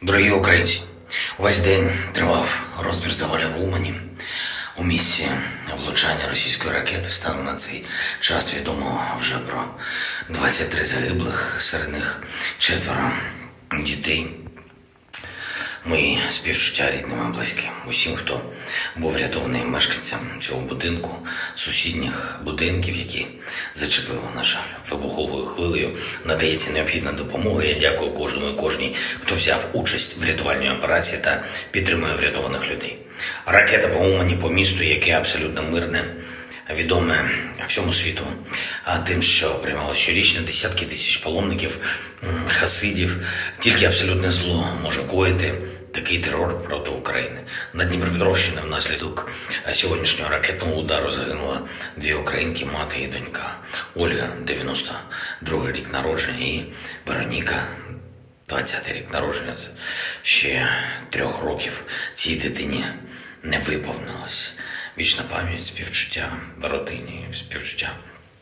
Дорогі українці, увесь день тривав розбір завалів в Умані. У місці влучання російської ракети станом на цей час відомо вже про 23 загиблих, серед них 4 дітей. Мої співчуття рідним і близьким, усім, хто був врятований мешканцям цього будинку, сусідніх будинків, які зачепили, на жаль, вибуховою хвилею. Надається необхідна допомога. Я дякую кожному і кожній, хто взяв участь в рятувальній операції та підтримує врятованих людей. Ракета по Умані, по місту, яке абсолютно мирне, відоме всьому світу тим, що приймало щорічно десятки тисяч паломників, хасидів. Тільки абсолютне зло може коїти такий терор проти України. На Дніпропетровщині внаслідок сьогоднішнього ракетного удару загинула 2 українки, мати і донька. Ольга, 92-й рік народження, і Вероніка, 20-й рік народження. Це ще 3 років цій дитині не виповнилось. Вічна пам'ять, співчуття родині, співчуття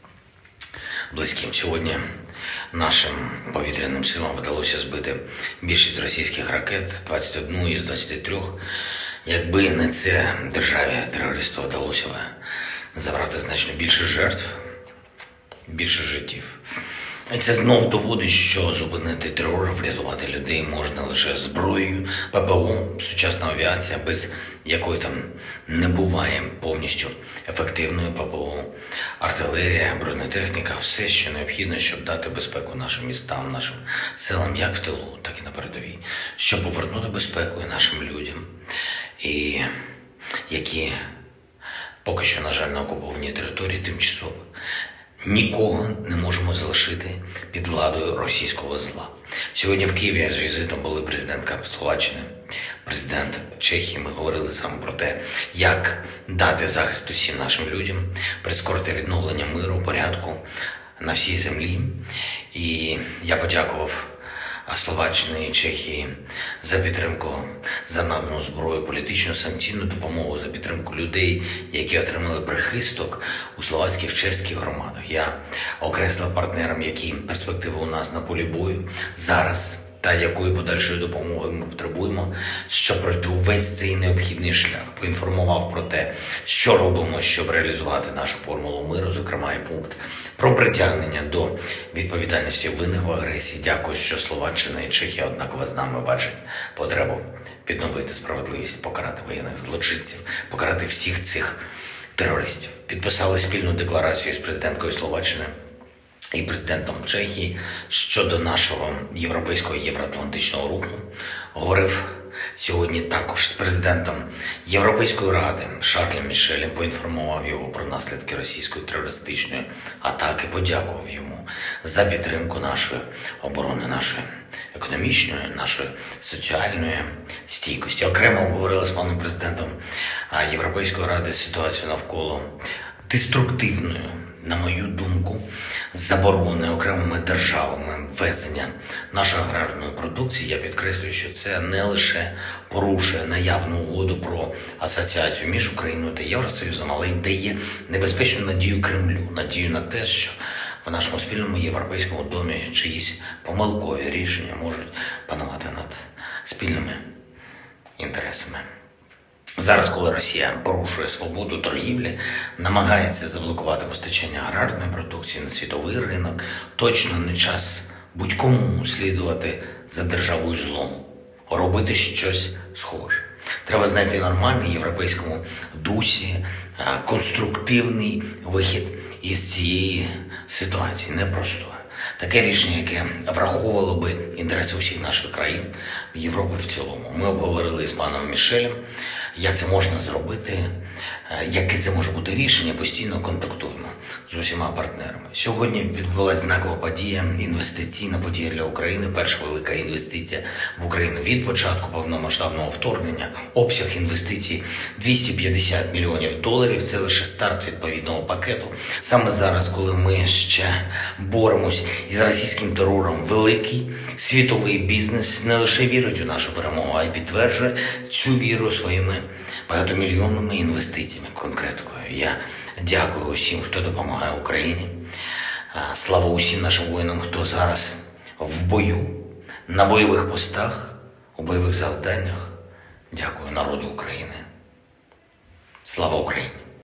близьким. Сьогодні нашим повітряним силам вдалося збити більшість російських ракет, 21 із 23. Якби не це, державі-терористу вдалося б забрати значно більше жертв, більше життів. І це знов доводить, що зупинити терор, врятувати людей можна лише зброєю, ППО, сучасна авіація, без якої там не буває повністю ефективною ППО, артилерія, бронетехніка, все, що необхідно, щоб дати безпеку нашим містам, нашим селам, як в тилу, так і на передовій, щоб повернути безпеку і нашим людям, і які поки що, на жаль, на окупованій території тимчасово. Нікого не можемо залишити під владою російського зла. Сьогодні в Києві з візитом були президентка Словаччини, президент Чехії. Ми говорили саме про те, як дати захист усім нашим людям, прискорити відновлення миру, порядку на всій землі. І я подякував Словаччини і Чехії за підтримку, за надану зброю, політичну, санкційну допомогу, за підтримку людей, які отримали прихисток у словацьких, чеських громадах. Я окреслив партнерам, які перспективи у нас на полі бою зараз та якої подальшої допомоги ми потребуємо, щоб пройти увесь цей необхідний шлях. Поінформував про те, що робимо, щоб реалізувати нашу формулу миру, зокрема і пункт про притягнення до відповідальності винних в агресії. Дякую, що Словаччина і Чехія однаково з нами бачать потребу відновити справедливість, покарати воєнних злочинців, покарати всіх цих терористів. Підписали спільну декларацію з президенткою Словаччини і президентом Чехії щодо нашого європейського євроатлантичного руху. Говорив сьогодні також з президентом Європейської ради Шарлем Мішелем, поінформував його про наслідки російської терористичної атаки, подякував йому за підтримку нашої оборони, нашої економічної, нашої соціальної стійкості. Окремо обговорили з паном президентом Європейської ради ситуацію навколо деструктивної, на мою думку, заборони окремими державами ввезення нашої аграрної продукції. Я підкреслюю, що це не лише порушує наявну угоду про асоціацію між Україною та Євросоюзом, але й дає небезпечну надію Кремлю, надію на те, що в нашому спільному європейському домі чиїсь помилкові рішення можуть панувати над спільними інтересами. Зараз, коли Росія порушує свободу торгівлі, намагається заблокувати постачання аграрної продукції на світовий ринок, точно не час будь-кому слідувати за державою злом, робити щось схоже. Треба знайти нормальний європейському дусі, конструктивний вихід із цієї ситуації, непростої. Таке рішення, яке враховувало би інтереси усіх наших країн, Європи в цілому. Ми обговорили з паном Мішелем, як це можна зробити, яке це може бути рішення, постійно контактуємо з усіма партнерами. Сьогодні відбулася знакова подія, інвестиційна подія для України, перша велика інвестиція в Україну від початку повномасштабного вторгнення. Обсяг інвестицій $250 мільйонів, це лише старт відповідного пакету. Саме зараз, коли ми ще боремось із російським терором, великий світовий бізнес не лише вірить у нашу перемогу, а й підтверджує цю віру своїми багатомільйонними інвестиціями, конкреткою. Я дякую усім, хто допомагає Україні. Слава усім нашим воїнам, хто зараз в бою, на бойових постах, у бойових завданнях. Дякую народу України. Слава Україні!